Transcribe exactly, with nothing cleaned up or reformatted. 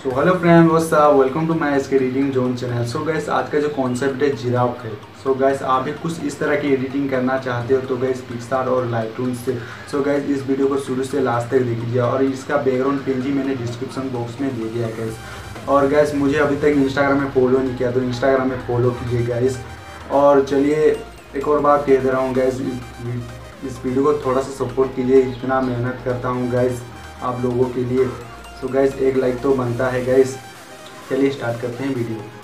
तो hello friend, welcome to my S K editing zone channel. So guys, आज का जो कॉन्सेप्ट है जिराफ है। सो गैस, आप भी कुछ इस तरह की एडिटिंग करना चाहते हो तो गैस पिक्सआर्ट और लाइटरूम से सो गैस इस वीडियो को शुरू से लास्ट तक देखिए। और इसका बैकग्राउंड पेज ही मैंने डिस्क्रिप्शन बॉक्स में दे दिया है गैस। और गैस, मुझे अभी तक इंस्टाग्राम में फॉलो नहीं किया तो इंस्टाग्राम में फॉलो कीजिए गैस। और चलिए, एक और बात कह दे रहा हूँ गैस, इस वीडियो को थोड़ा सा सपोर्ट कीजिए। इतना मेहनत करता हूँ गैस आप लोगों के लिए। सो गैस, एक लाइक तो बनता है गैस। चलिए स्टार्ट करते हैं वीडियो।